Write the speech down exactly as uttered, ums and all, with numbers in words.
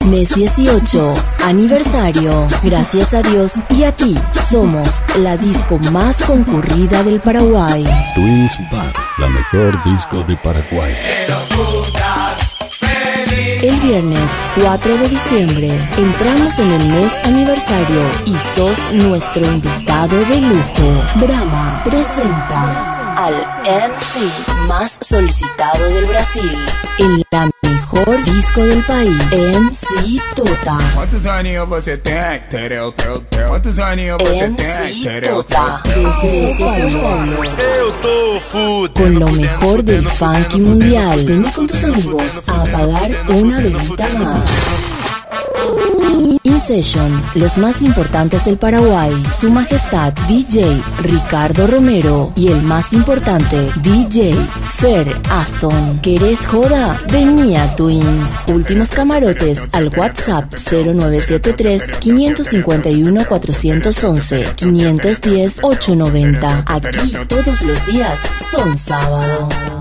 Mes dieciocho, aniversario. Gracias a Dios y a ti, somos la disco más concurrida del Paraguay. Twins Bar, la mejor disco de Paraguay. El viernes cuatro de diciembre entramos en el mes aniversario y sos nuestro invitado de lujo. Brahma presenta al M C más solicitado del Brasil en la mejor disco del país, M C Tota. ¿Cuántos años você tem? Tereu, teu, teu. ¿Cuántos años você tem? M C Tota, desde São Paulo. Eu tô fudido. Con lo mejor del funky mundial. Vení con tus amigos a apagar una velita más. In Session, los más importantes del Paraguay, Su Majestad D J Ricardo Romero y el más importante D J Fer Aston. ¿Querés joda? Vení a Twins. Últimos camarotes al WhatsApp cero nueve siete tres, cinco cinco uno, cuatro once, cinco uno cero, ocho noventa. Aquí todos los días son sábado.